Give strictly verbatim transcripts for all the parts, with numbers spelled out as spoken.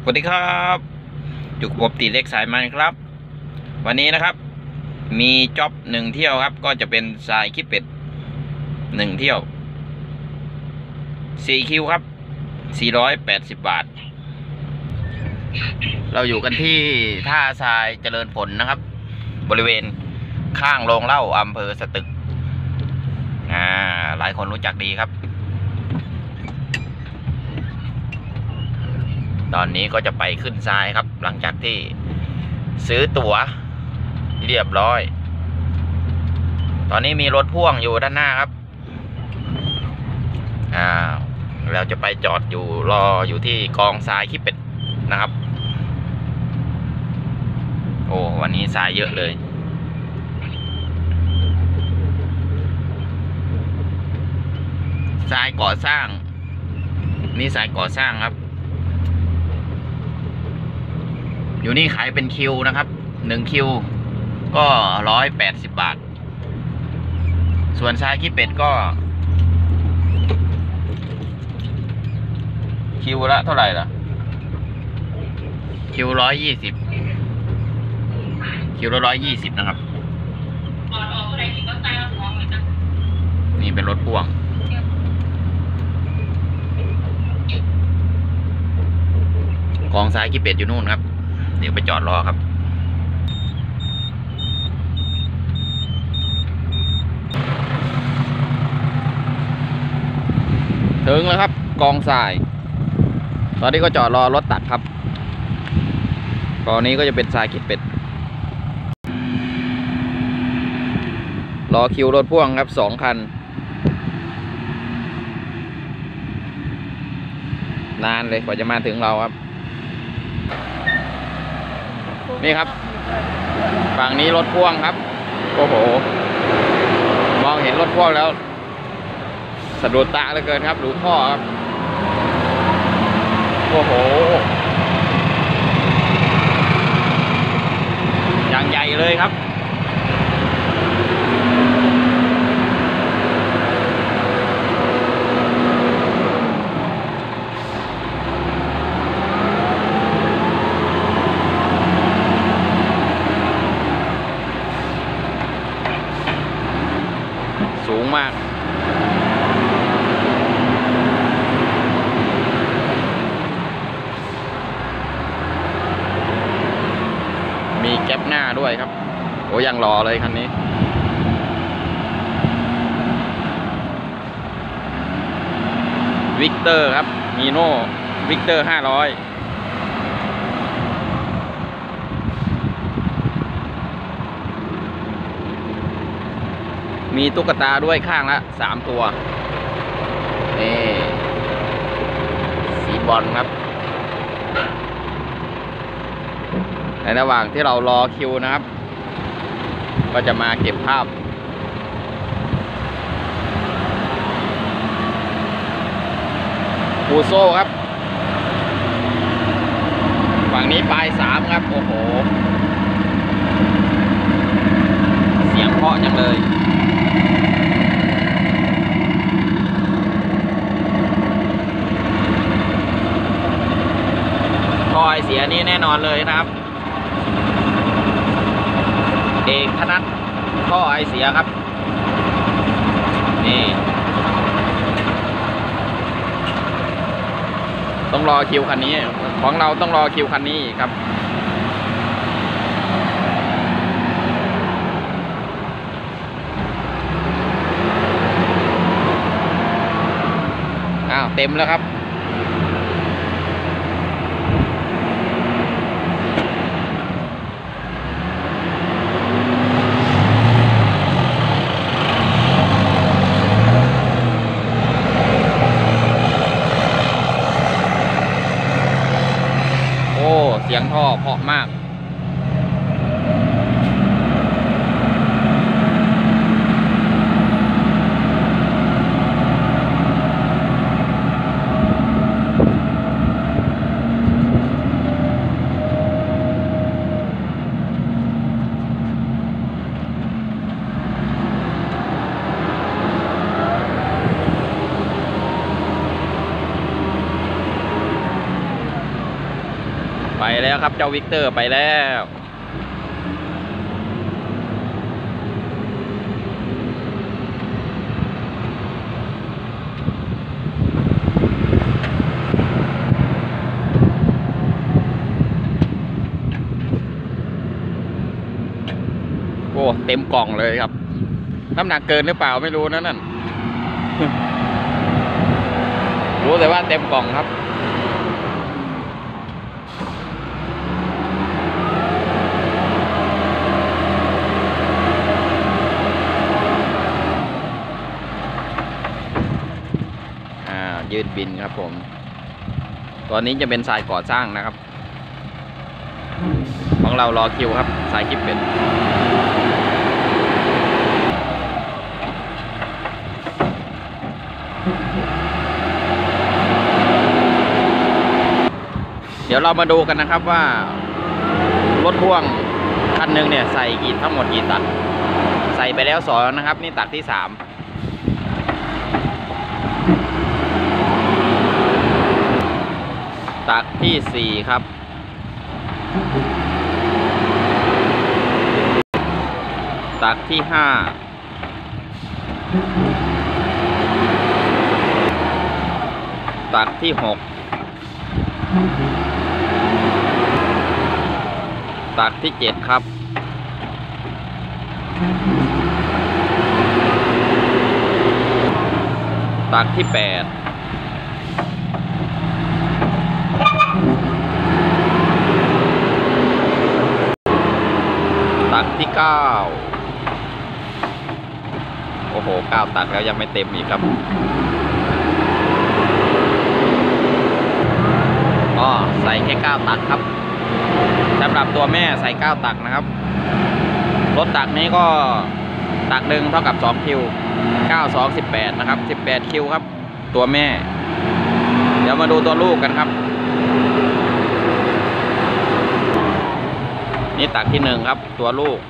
สวัสดีครับอยู่กับผมตีเล็กสายมันครับวันนี้นะครับมีจ็อบหนึ่งเที่ยวครับก็จะเป็นทรายขี้เป็ดหนึ่งเที่ยวสี่คิวครับสี่ร้อยแปดสิบบาทเราอยู่กันที่ท่าทรายเจริญผลนะครับบริเวณข้างโรงเหล้าอำเภอสตึกอ่าหลายคนรู้จักดีครับตอนนี้ก็จะไปขึ้นทรายครับหลังจากที่ซื้อตั๋วเรียบร้อยตอนนี้มีรถพ่วงอยู่ด้านหน้าครับอ่าเราจะไปจอดอยู่รออยู่ที่กองทรายขี้เป็ดนะครับโอ้วันนี้ทรายเยอะเลยทรายก่อสร้างนี่ทรายก่อสร้างครับอยู่นี่ขายเป็นคิวนะครับหนึ่งคิวก็ร้อยแปดสิบบาทส่วนทรายขี้เป็ดก็คิวละเท่าไหร่ล่ะคิวร้อยยี่สิบคิวละร้อยยี่สิบนะครับนี่เป็นรถพ่วงกองทรายขี้เป็ดอยู่นู่นครับเดี๋ยวไปจอดรอครับถึงแล้วครับกองทรายตอนนี้ก็จอดรอรถตักครับตอนนี้ก็จะเป็นทรายขี้เป็ดรอคิวรถพ่วงครับสองคันนานเลยกว่าจะมาถึงเราครับนี่ครับฝั่งนี้รถพ่วงครับโอ้โหมองเห็นรถพ่วงแล้วสะดุดตาเหลือเกินครับดูท่อครับโอ้โหอย่างใหญ่เลยครับสูงมากมีแก๊ปหน้าด้วยครับโอ้ยังรอเลยคันนี้วิกเตอร์ครับมีโน่วิกเตอร์ห้าร้อยมีตุ๊กตาด้วยข้างละสามตัวนี่สีบอลครับในระหว่างที่เรารอคิวนะครับก็จะมาเก็บภาพปูโซ่ครับฝั่งนี้ปลายสามครับโอ้โหเสียงเพราะจังเลยท่อไอเสียนี่แน่นอนเลยนะครับเอกธนัทท่อไอเสียครับนี่ต้องรอคิวคันนี้ของเราต้องรอคิวคันนี้ครับอ้าวเต็มแล้วครับเสียงท่อเพราะมากไปแล้วครับเจ้าวิกเตอร์ไปแล้วโอ้เต็มกล่องเลยครับน้ำหนักเกินหรือเปล่าไม่รู้นะนั่น รู้แต่ว่าเต็มกล่องครับยืดบินครับผมตอนนี้จะเป็นสายก่อสร้างนะครับของเรารอคิวครับสายคิปเป็ดเดี๋ยวเรามาดูกันนะครับว่ารถพ่วงคันหนึ่งเนี่ยใส่กี่ทั้งหมดกี่ตักใส่ไปแล้วสองนะครับนี่ตักที่สามตักที่สี่ครับตักที่ห้าตักที่หกตักที่เจ็ดครับตักที่แปดตักที่เก้าโอ้โหเก้าตักแล้วยังไม่เต็มอีกครับก็ใส่แค่เก้าตักครับสำหรับตัวแม่ใส่เก้าตักนะครับรถตักนี้ก็ตักหนึ่งเท่ากับสองคิวเก้า สอง สิบแปดนะครับสิบแปดคิวครับตัวแม่เดี๋ยวมาดูตัวลูกกันครับนี่ตักที่หนึ่งครับตัวลูก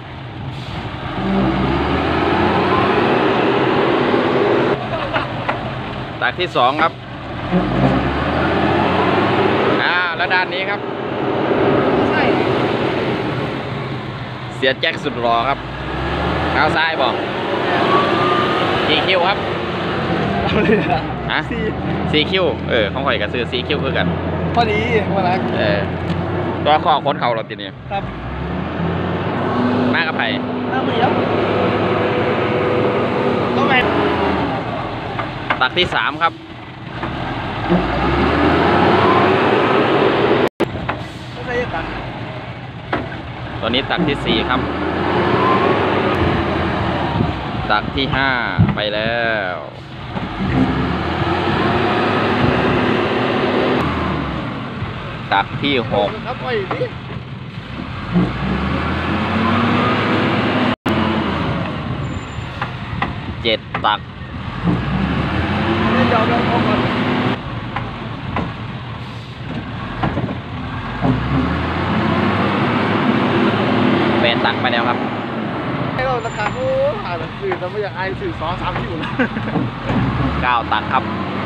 ตักที่สองครับอ่าแล้วด้านนี้ครับเสียแจ็คสุดรอครับเท้าซ้ายบอกกี่คิวครับฮะสี่คิวเออของข่อยกับซื้อสี่คิวคือกันพอดีมาแล้วเออตัวข้อค้นเข่าเราทีนี้ครับมากกับไผ่มากเลยครับก็ไปตักที่สามครับตอนนี้ตักที่สี่ครับตักที่ห้าไปแล้วตักที่หกเจ็ดตักแปดตักไปแล้วครับให้เราราคาโอ้อ่านหนังสือแต่ไม่อยากไอสื่อสองสามที่อยู่นะเก้าตักครับ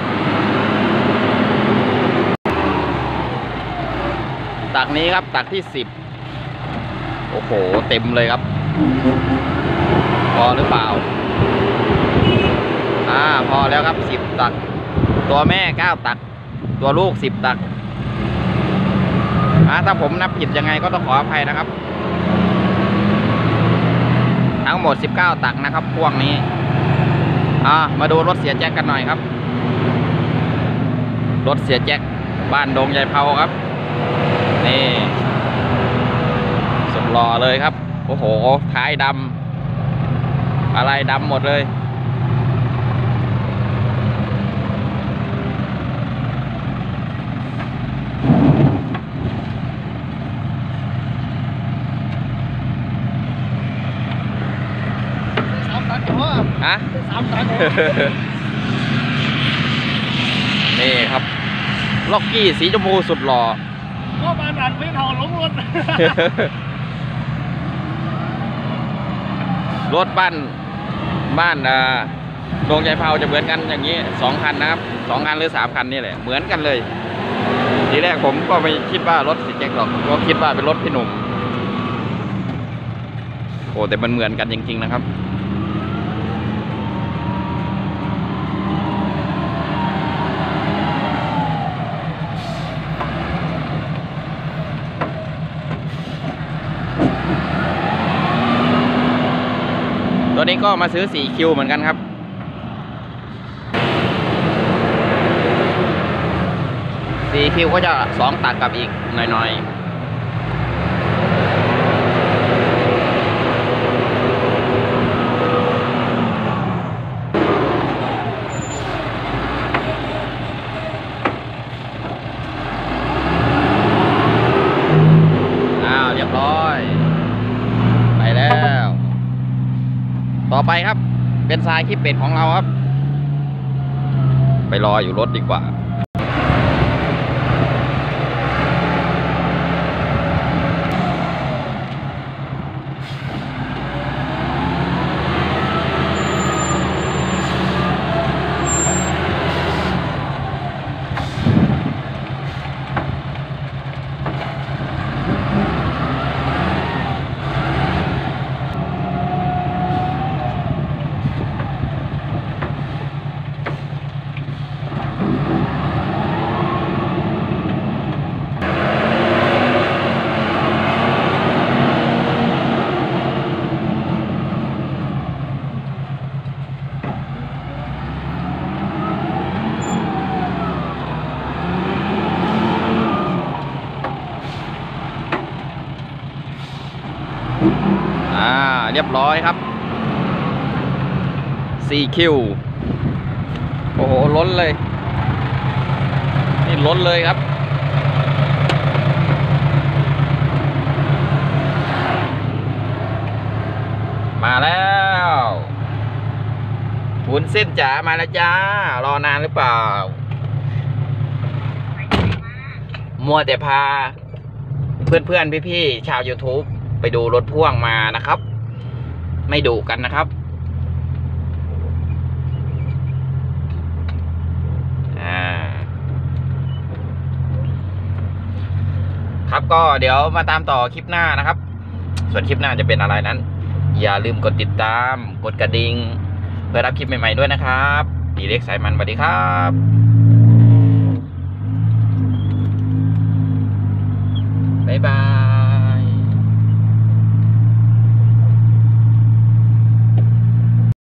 ตักนี้ครับตักที่สิบโอ้โหเต็มเลยครับพอหรือเปล่าอ่าพอแล้วครับสิบตักตัวแม่เก้าตักตัวลูกสิบตักอ่าถ้าผมนับผิดยังไงก็ต้องขออภัยนะครับทั้งหมดสิบเก้าตักนะครับพวกนี้อ่ามาดูรถเสียแจ็คกันหน่อยครับรถเสียแจ็คบ้านดงยายเผาครับนี่สุดหล่อเลยครับโอ้โหท้ายดำอะไรดำหมดเลยฮะนี่ครับล็อกกี้สีชมพูสุดหล่อก็มาดันไม่เท่าลงรถรถบ้านบ้านอ่าดงใจเผาจะเหมือนกันอย่างนี้สองคันนะครับสองคันหรือสามคันนี่แหละเหมือนกันเลยทีแรกผมก็ไม่คิดว่ารถสีแจ็คหรอกก็คิดว่าเป็นรถพี่หนุ่มโอ้แต่มันเหมือนกันจริงๆนะครับตัวนี้ก็มาซื้อสี่คิวเหมือนกันครับสี่คิวก็จะสองตักกับอีกหน่อยๆอ้าวเรียบร้อยไปแล้วต่อไปครับเป็นทรายขี้เป็ดของเราครับไปรออยู่รถดีกว่าอ่าเรียบร้อยครับสี่คิวโอ้โหล้นเลยนี่ล้นเลยครับมาแล้ววุ้นเส้นจ๋ามาแล้วจ้ารอนานหรือเปล่ามัวแต่พาเพื่อนๆพี่ๆชาว YouTube ไปดูรถพ่วงมานะครับไม่ดุกันนะครับอ่าครับก็เดี๋ยวมาตามต่อคลิปหน้านะครับส่วนคลิปหน้าจะเป็นอะไรนั้นอย่าลืมกดติดตามกดกระดิ่งเพื่อรับคลิปใหม่ๆด้วยนะครับดีเล็กสายมันสวัสดีครับบ๊ายบาย